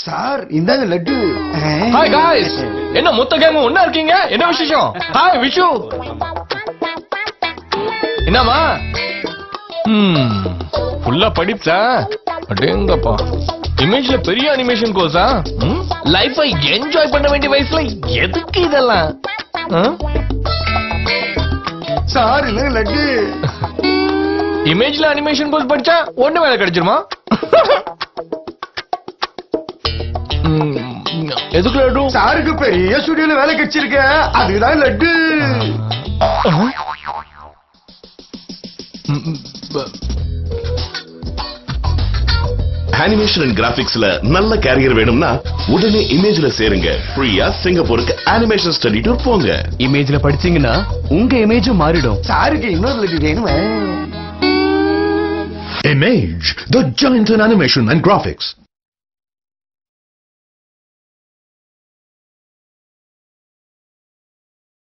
Sir இந்தாங்க laddu. Hi guys, என்ன மொத்த கேங் ஒண்ணா இருக்கீங்க? என்ன விசேஷம்? ஹாய் விஷு. என்னமா ஃபுல்லா படிச்சா? அடேங்கப்பா, இமேஜ்ல பெரிய அனிமேஷன் கோர்ஸா? லைஃபை என்ஜாய் பண்ண வேண்டிய வயசுல எதுக்கு இதெல்லாம்? சார் இல்ல லட்டு. இமேஜ்ல அனிமேஷன் கோர்ஸ் படிச்சா ஒண்ணு வேலை கிடைச்சிருமா? எதுக்கு லட்டு? சாருக்கு பெரிய ஸ்டுடியோல வேலை கிடைச்சிருக்க, அதுதான் லட்டு. அனிமேஷன் அண்ட் கிராபிக்ஸ்ல நல்ல கேரியர் வேணும்னா உடனே இமேஜ்ல சேருங்க. ஃப்ரீயா சிங்கப்பூருக்கு அனிமேஷன் ஸ்டடி டூர் போங்க. இமேஜ்ல படிச்சீங்கன்னா உங்க இமேஜும் மாறிடும். சாருக்கு இன்னொரு லட்டு வேணுமா? Image, the giant in animation and graphics.